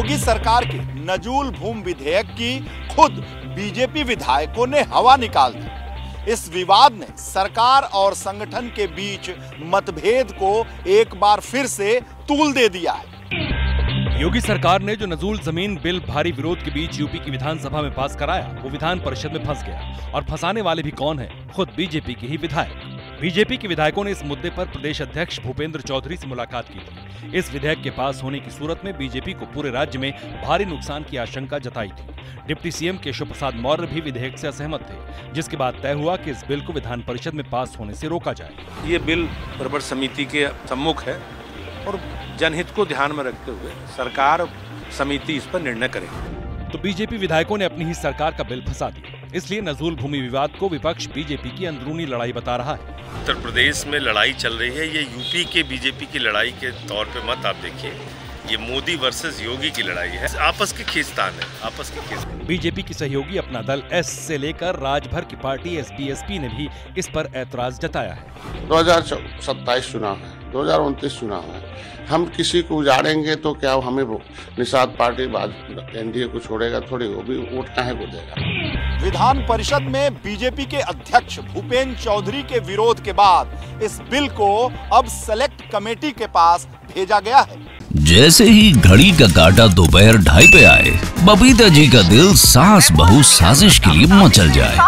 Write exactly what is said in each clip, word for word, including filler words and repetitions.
योगी सरकार के नजूल भूमि विधेयक की खुद बीजेपी विधायकों ने हवा निकाल दी। इस विवाद ने सरकार और संगठन के बीच मतभेद को एक बार फिर से तूल दे दिया है। योगी सरकार ने जो नजूल जमीन बिल भारी विरोध के बीच यूपी की विधानसभा में पास कराया, वो विधान परिषद में फंस गया। और फंसाने वाले भी कौन है? खुद बीजेपी के ही विधायक। बीजेपी के विधायकों ने इस मुद्दे पर प्रदेश अध्यक्ष भूपेंद्र चौधरी से मुलाकात की थी। इस विधेयक के पास होने की सूरत में बीजेपी को पूरे राज्य में भारी नुकसान की आशंका जताई थी। डिप्टी सीएम केशव प्रसाद मौर्य भी विधेयक से असहमत थे, जिसके बाद तय हुआ कि इस बिल को विधान परिषद में पास होने से रोका जाए। ये बिल प्रवर समिति के सम्मुख है और जनहित को ध्यान में रखते हुए सरकार समिति इस पर निर्णय करेगी। तो बीजेपी विधायकों ने अपनी ही सरकार का बिल फंसा दिया। इसलिए नजूल भूमि विवाद को विपक्ष बीजेपी की अंदरूनी लड़ाई बता रहा है। उत्तर प्रदेश में लड़ाई चल रही है, ये यूपी के बीजेपी की लड़ाई के तौर पे मत आप देखिए, ये मोदी वर्सेस योगी की लड़ाई है। आपस की खींचतान है, आपस की खींचतान। बीजेपी की सहयोगी अपना दल एस से लेकर राजभर की पार्टी एसपी-एसपी ने भी इस पर ऐतराज जताया है। दो हजार सत्ताईस चुनाव है, दो हजार उनतीस चुनाव है। हम किसी को उजाड़ेंगे तो क्या हमें निषाद पार्टी एनडीए को छोड़ेगा थोड़ी, वो भी वोट काहे को देगा। विधान परिषद में बीजेपी के अध्यक्ष भूपेंद्र चौधरी के विरोध के बाद इस बिल को अब सेलेक्ट कमेटी के पास भेजा गया है। जैसे ही घड़ी का काटा दोपहर ढाई पे आए, बबीता जी का दिल सास बहू साजिश के लिए मचल जाए।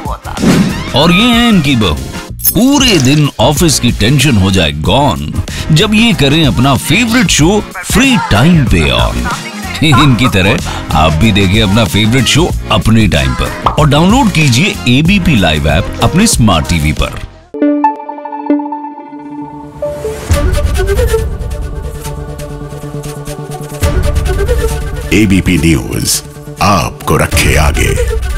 और ये है इनकी बहू, पूरे दिन ऑफिस की टेंशन हो जाए गॉन जब ये करें अपना फेवरेट शो फ्री टाइम पे ऑन। इनकी तरह आप भी देखिए अपना फेवरेट शो अपने टाइम पर और डाउनलोड कीजिए एबीपी लाइव ऐप अपने स्मार्ट टीवी पर। एबीपी न्यूज आपको रखे आगे।